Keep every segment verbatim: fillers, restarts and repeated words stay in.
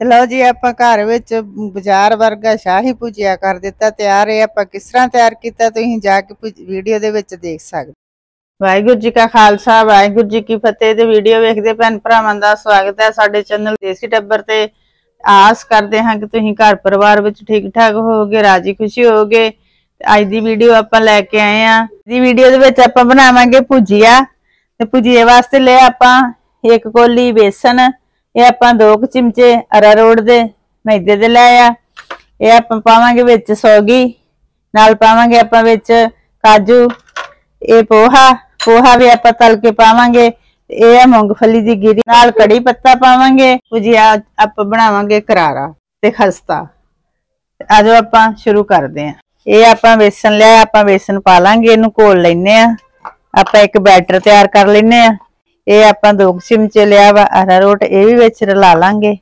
ਤੇ ਲਓ ਜੀ ਆਪਾਂ ਘਰ ਵਿੱਚ ਬਾਜ਼ਾਰ ਵਰਗਾ ਸ਼ਾਹੀ ਭੁਜੀਆ ਕਰ ਦਿੱਤਾ ਤਿਆਰ। ਇਹ ਆਪਾਂ ਕਿਸ ਤਰ੍ਹਾਂ ਤਿਆਰ ਕੀਤਾ ਤੁਸੀਂ ਜਾ ਕੇ ਵੀਡੀਓ ਦੇ ਵਿੱਚ ਦੇਖ ਸਕਦੇ। ਵਾਹਿਗੁਰੂ जी का खालसा वाहिगुरू जी की फतेह। ते वीडियो वेखदे भैन भरावां दा स्वागत है साडे चैनल देसी टब्बर ते। आस करते हैं कि तुसीं घर परिवार विच ठीक ठाक होवोगे, राजी खुशी होवोगे। अज दी वीडियो आपां लैके आए हां। दी वीडियो दे विच आपां बनावांगे भुजिया। ते भुजिए वास्ते ले आपां एक कोली बेसन, ये आपां दो चिमचे अरारोट दे मैदे दे ले आ। ये आपां पावांगे विच सौगी, नाल पावांगे आपां विच काजू, ये पोहा पोहा भी आप तल के पावांगे। ये मूंगफली दी गिरी नाल कड़ी पत्ता पावांगे। भुजिया आप बनावांगे करारा ते खस्ता। आजो आप शुरू करते हैं। ये आप बेसन लिया, आप बेसन पा लांगे, इनू घोल लेने आप एक बैटर तैयार कर लेने। ये आप दो चिमचे लिया वा अरारोट, ये भी विच रला लांगे।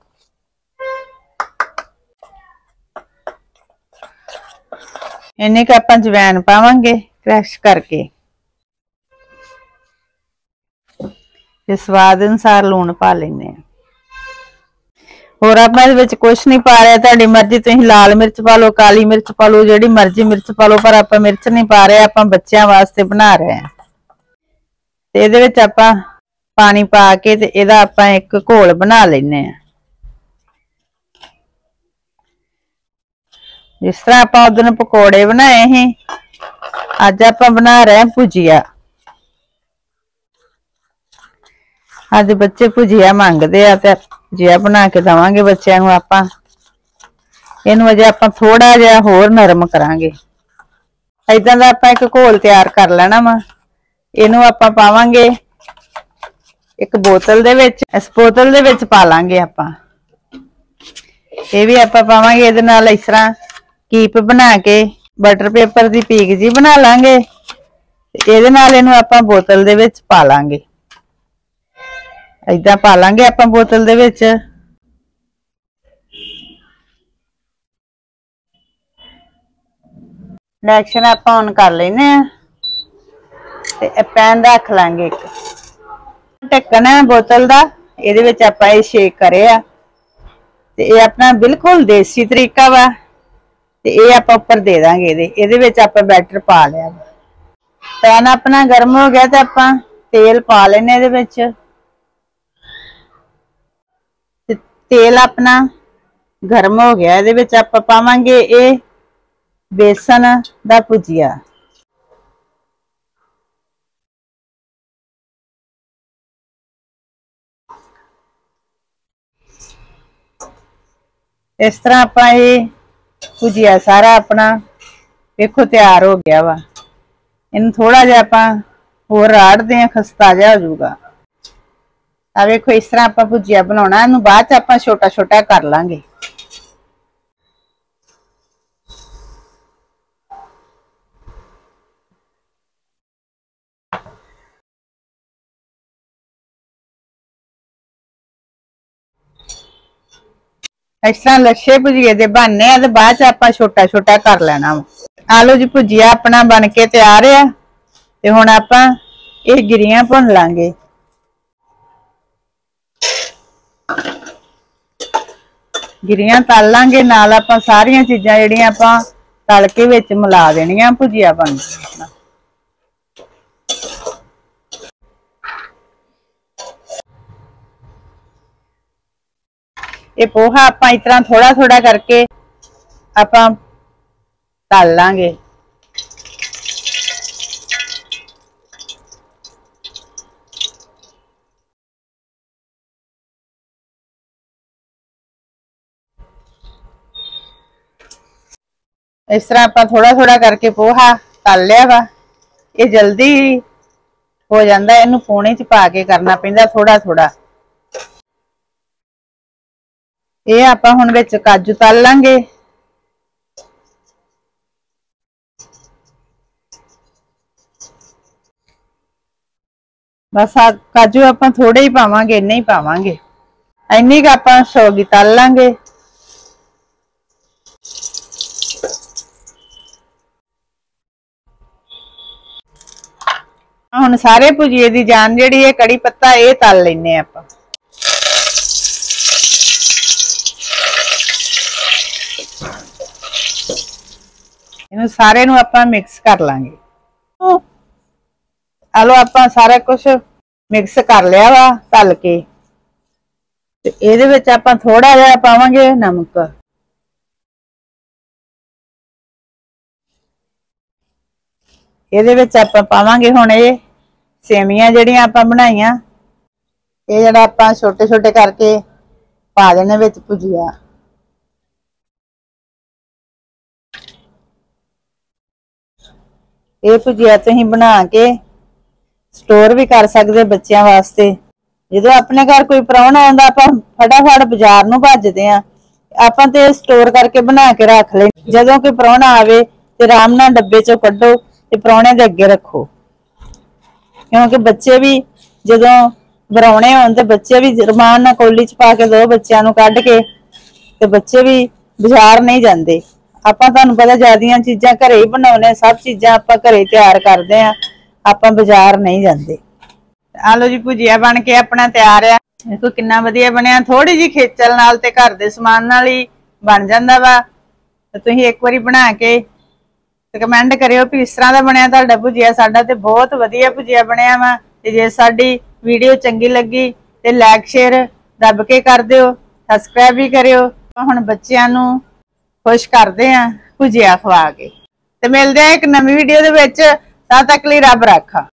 इन्नी क आप जवैन पावांगे क्रश करके। स्वाद अनुसार लूण पा लेने। होर आप कुछ नहीं पा रहे, तुहाडी मर्जी, तुसीं लाल मिर्च पा लो, काली मिर्च पा लो, जिहड़ी मर्जी मिर्च पा लो, पर आप मिर्च नहीं पा रहे, आप बच्चों वास्ते बना रहे हैं। ते इहदे विच आप पानी पा के ते इहदा आप एक घोल बना लेने। जिस तरह आप उदन पकौड़े बनाए हैं, अज आप बना रहे हैं भुजिया। अज बच्चे भुजिया मंगते आ ते भुजिया बना के देवांगे बच्चों को। आपां इहनूं अजे आपां थोड़ा जिहा होर नरम करांगे। इदां दा आपां एक घोल तैयार कर लेना वा। इहनूं आपां पावांगे एक बोतल दे विच। इस बोतल दे विच पा लांगे आपां। इह वी आपां पावांगे। इहदे नाल इस तरह कीप बना के बटर पेपर दी पीक जी बना लांगे। इहदे नाल इहनूं आपां बोतल दे विच पा लांगे। इदा पा लांगे आप बोतल दे विच। इंडक्शन आप ऑन कर लेने। पैन रख लांगे एक ढक्कन है बोतल का। ये विच आप ये शेक करे आ। ते ये अपना बिल्कुल देसी तरीका वा। ते ये आप उपर दे देंगे। ये विच आप बैटर पा लिया। पैन अपना गर्म हो गया तो आप तेल पा लेने। ये विच तेल अपना गर्म हो गया। ये विच आप पावांगे ये बेसन दा भुजिया। इस तरह आप ये भुजिया सारा अपना देखो तैयार हो गया वा। इन थोड़ा जिहा आप होर राड़ते हैं, खस्ता जिहा हो जाऊगा। आ वेखो इस तरह आप भुजिया बनाना। इनू बाद च आप छोटा छोटा कर लांगे। इस तरह लच्छे भुजिए दे बनने आ। बाद च आप छोटा छोटा कर लेना। आलो जी भुजिया अपना बन के तैयार है। ते हुण आप ये गिरियां भुन लांगे। गिरियां तल लांगे। नाल आप सारियां चीज़ां जिहड़ियां आप तल के विच मिला देनियां। भुजिया बन ये पोहा आप इस तरह थोड़ा थोड़ा करके आप तल लांगे। इस तरह आप थोड़ा थोड़ा करके पोहा तल लिया वा। ये जल्दी हो जाता है। इनू पूने च पा के करना पैंदा थोड़ा थोड़ा। ये आप हुण विच काजू तल लांगे। बस काजू आप थोड़े ही पावांगे, इन्ने ही पावांगे। इन्नी क आप सौगी तल लांगे। हुण सारे भुजिए दी जान जिहड़ी है कड़ी पत्ता ये तल लैने आप। ਇਹਨੂੰ ਸਾਰੇ ਨੂੰ ਆਪਾਂ ਮਿਕਸ ਕਰ ਲਾਂਗੇ। ਆ ਲੋ ਆਪਾਂ ਸਾਰਾ ਕੁਝ ਮਿਕਸ ਕਰ ਲਿਆ ਵਾ ਤਲ ਕੇ, ਤੇ ਇਹਦੇ ਵਿੱਚ ਆਪਾਂ ਥੋੜਾ ਜਿਹਾ ਪਾਵਾਂਗੇ ਨਮਕ। ਇਹਦੇ ਵਿੱਚ ਆਪਾਂ ਪਾਵਾਂਗੇ ਹੁਣ ਇਹ ਸੇਵੀਆਂ ਜਿਹੜੀਆਂ ਆਪਾਂ ਬਣਾਈਆਂ, ਇਹ ਜਿਹੜਾ ਆਪਾਂ ਛੋਟੇ ਛੋਟੇ ਕਰਕੇ ਪਾ ਦੇਣੇ ਵਿੱਚ ਭੁਜੀਆ। ਇਹ ਭੁਜੀਆ ਤੁਸੀਂ ਬਣਾ ਕੇ स्टोर भी कर सकते बच्चों वास्ते। जो अपने घर कोई प्राहुणा आंदा आपां फटाफट बाजार नूं भजदे आ, आपां ते स्टोर करके बना के रख ले। जदों कोई प्राहुणा आवे ते आराम नाल डब्बे चों कड्डो ते प्राहुणे दे अगे रखो, क्योंकि बच्चे भी जदों बराउणे होण ते बच्चे भी रमान नाल कोली च पा के दो बच्चों नूं कढ के, ते बच्चे भी बाजार नहीं जांदे। आपां तुहानूं पता ज्यादियां चीज़ां घरे ही बनाउने, सब चीज़ां आपां घरे तैयार करदे आ, ਆਪਾਂ बाजार नहीं जाते। आ लो जी भुजिया बन के अपना तैयार है। देखो कितना वधिया बनया, थोड़ी जी खेचल नाल ते घर दे समान नाल ही बन जांदा वा। ते तुसीं एक बारी बना के कमेंट करियो भी इस तरह दा बनया तुहाडा भुजिया। साडा ते बहुत वधिया भुजिया बनया वा। ते जे साडी वीडियो चंगी लगी ते लाइक शेयर दब के कर दिओ, सबसक्राइब भी करियो। हुण बच्चिआं नूं खुश करदे आ भुजिया खवा के। ते मिलदे आ एक नवीं वीडियो दे विच। तद तक लिए रब राखा।